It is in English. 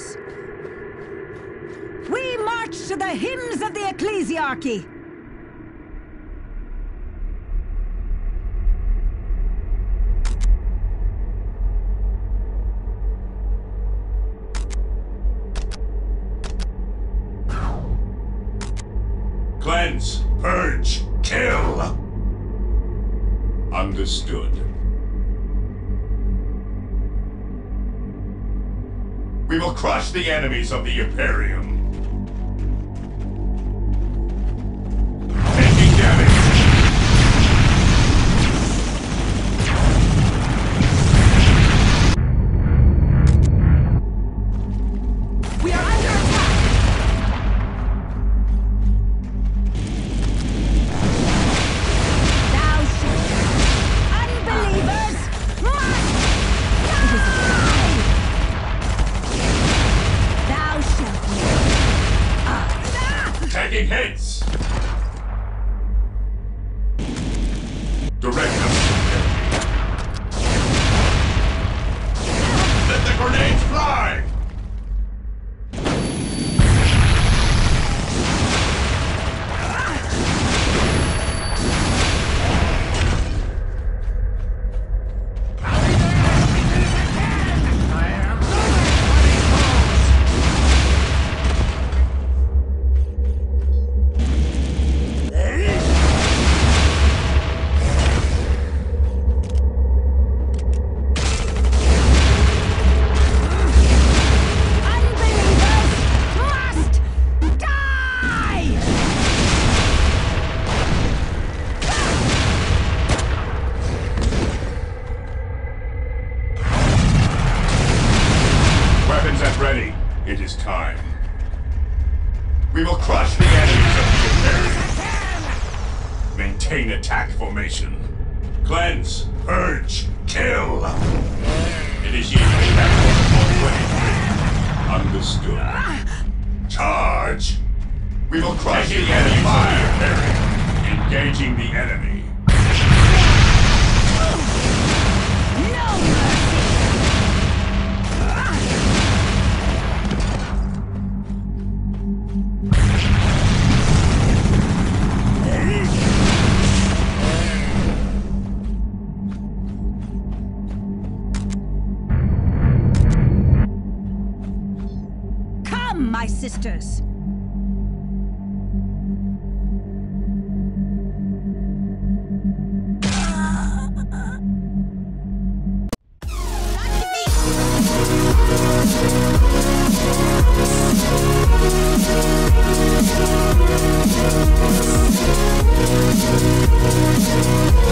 sisters. We march to the hymns of the ecclesiarchy. Cleanse, purge, kill! Understood. We will crush the enemies of the Imperium. Taking damage. We are under attack! Thou shalt... Unbelievers must die! Thou shalt... Taking hits. Direct us. Let the grenades fly! Ready. It is time. We will crush the enemies of the Imperium. Maintain attack formation. Cleanse, purge, kill. Initiate attack on 23. Understood. Charge. We will crush the enemies of the Imperium. Engaging the enemy. My sisters. We'll be right back.